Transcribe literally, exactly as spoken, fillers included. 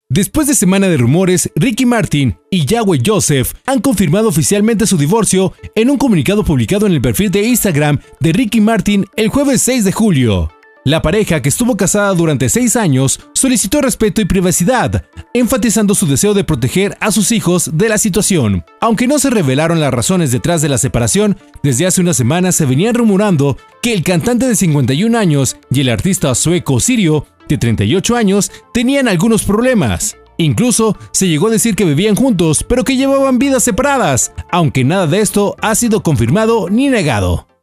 Después de semana de rumores, Ricky Martin y Yahweh Joseph han confirmado oficialmente su divorcio en un comunicado publicado en el perfil de Instagram de Ricky Martin el jueves seis de julio. La pareja, que estuvo casada durante seis años, solicitó respeto y privacidad, enfatizando su deseo de proteger a sus hijos de la situación. Aunque no se revelaron las razones detrás de la separación, desde hace unas semanas se venían rumorando que el cantante de cincuenta y un años y el artista sueco-sirio de treinta y ocho años tenían algunos problemas. Incluso se llegó a decir que vivían juntos, pero que llevaban vidas separadas, aunque nada de esto ha sido confirmado ni negado.